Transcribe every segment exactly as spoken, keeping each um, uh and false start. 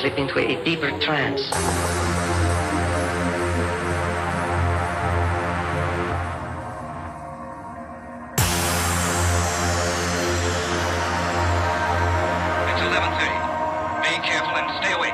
slip into a deeper trance. It's eleven thirty. Be careful and stay awake.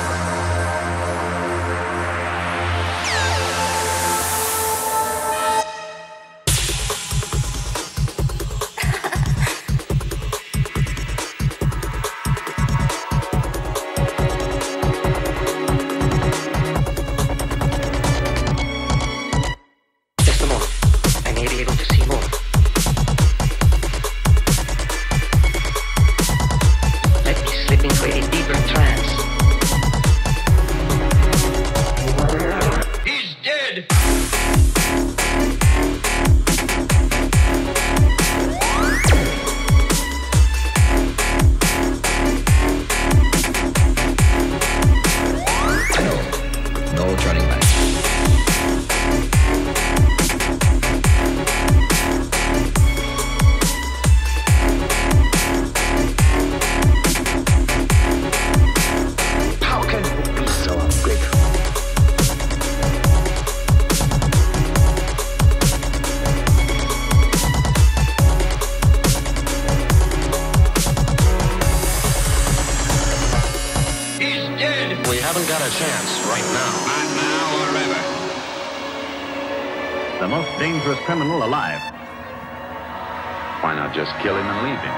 The most dangerous criminal alive. Why not just kill him and leave him?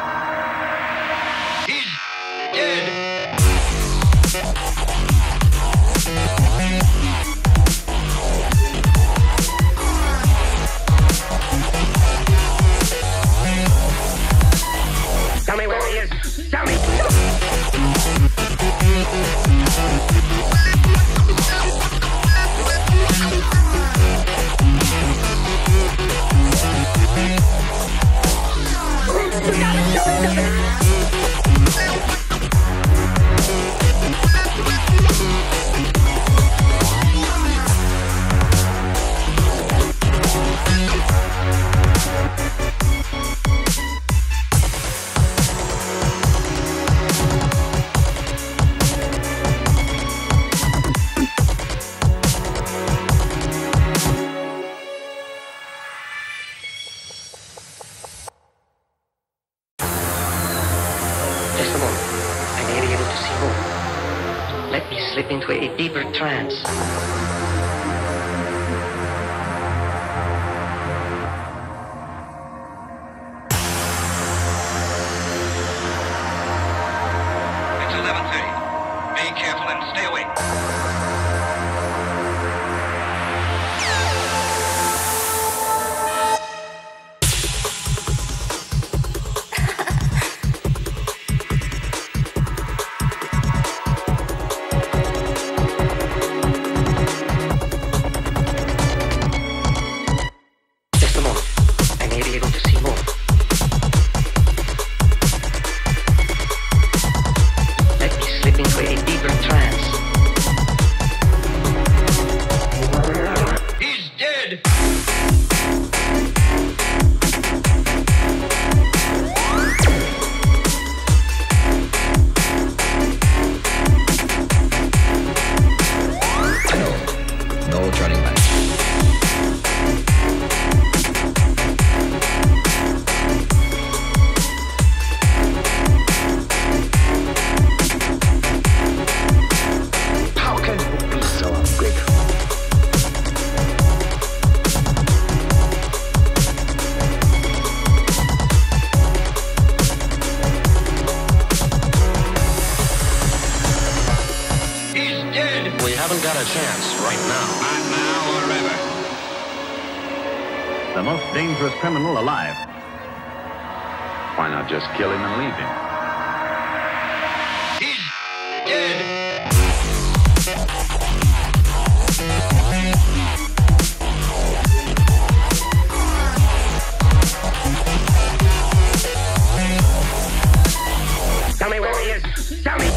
He's dead. Tell me where he is. Tell me. Just a moment. I may be able to see more. Let me slip into a deeper trance. It's eleven thirty. Be careful and stay awake. We haven't got a chance right now. Not now or ever. The most dangerous criminal alive. Why not just kill him and leave him? He's dead. Tell me where he is. Tell me.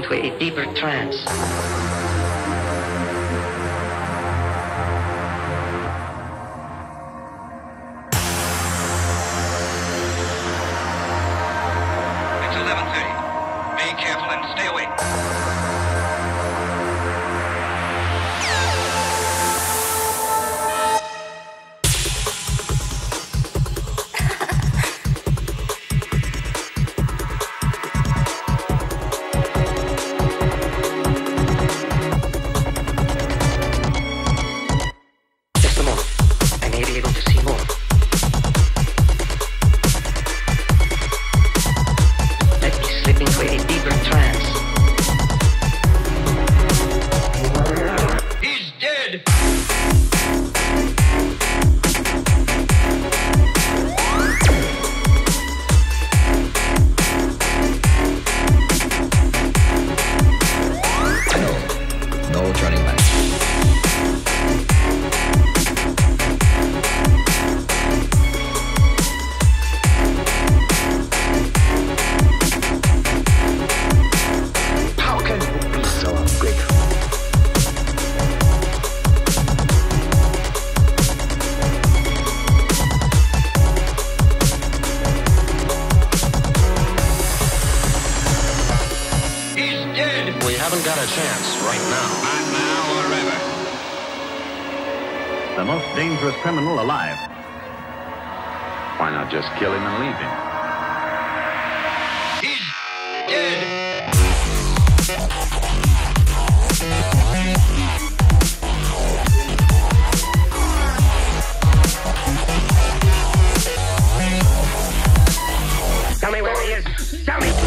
into a deeper trance. It's eleven thirty. Be careful and stay awake. The most dangerous criminal alive. Why not just kill him and leave him? He's dead! Tell me where he is! Tell me!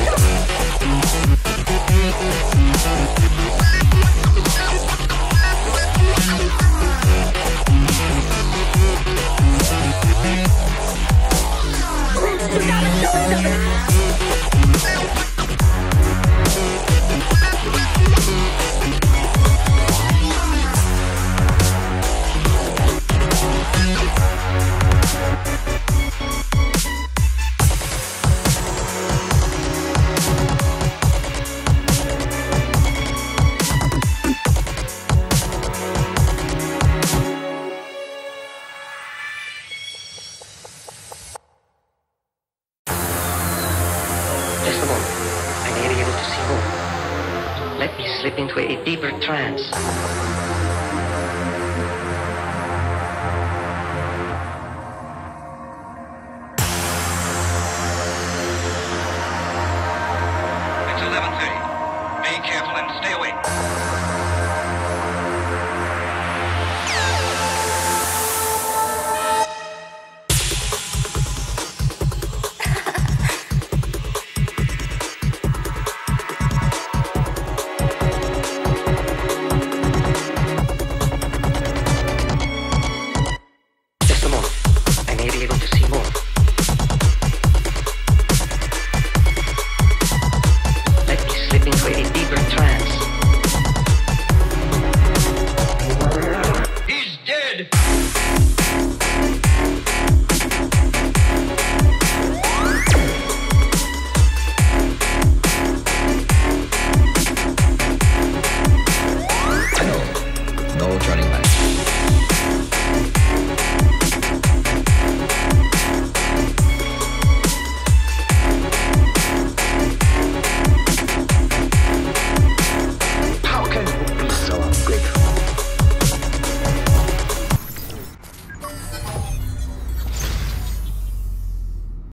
Just a moment. I may be able to see more. Let me slip into a deeper trance. It's eleven thirty. Be careful and stay awake. Let me slip into a deep